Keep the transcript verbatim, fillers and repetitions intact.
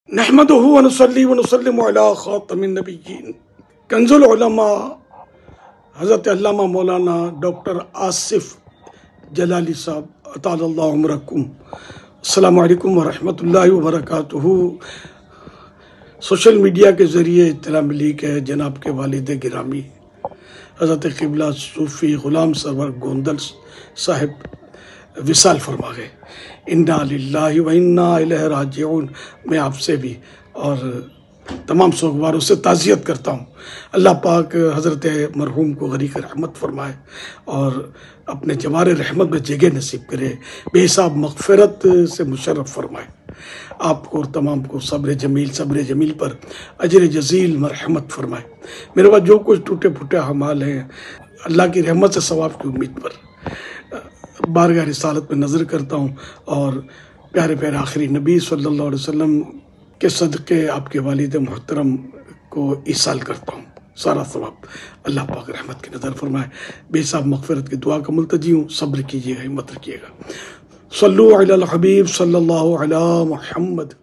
نحمدہ ونصلی ونسلم علی خاتم النبیین۔ کنز العلماء حضرت علامہ مولانا ڈاکٹر آصف جلالی صاحب اطال اللہ عمرکم۔ السلام علیکم ورحمۃ اللہ وبرکاتہ۔ سوشل میڈیا کے ذریعے اطلاع ملی کہ جناب کے والد گرامی حضرت قبلہ صوفی غلام سرور گوندل صاحب وصال فرما گئے۔ انا للہ و انا الیہ راجعون۔ میں آپ سے بھی اور تمام سوگواروں سے تعزیت کرتا ہوں۔ اللہ پاک حضرت مرحوم کو غریق رحمت فرمائے اور اپنے جوار رحمت میں جگہ نصیب کرے، بے حساب مغفرت سے مشرف فرمائے۔ آپ کو اور تمام کو صبر جمیل صبر جمیل پر اجر جزیل مرحمت فرمائے۔ میرے پاس جو کچھ ٹوٹے پھوٹے اعمال ہیں، اللہ کی رحمت سے ثواب کی امید پر بارگاہ رسالت میں نظر کرتا ہوں اور پیارے پیارے آخری نبی صلی اللہ علیہ وسلم کے صدقے آپ کے والد محترم کو ایصال کرتا ہوں۔ سارا ثواب اللہ پاک رحمت کی نظر فرمائے، بے حساب مغفرت کی دعا کا ملتجی ہوں۔ صبر کیجیے گا، ہمت رکھیے گا۔ صلو علی الحبیب صلی اللہ علی محمد۔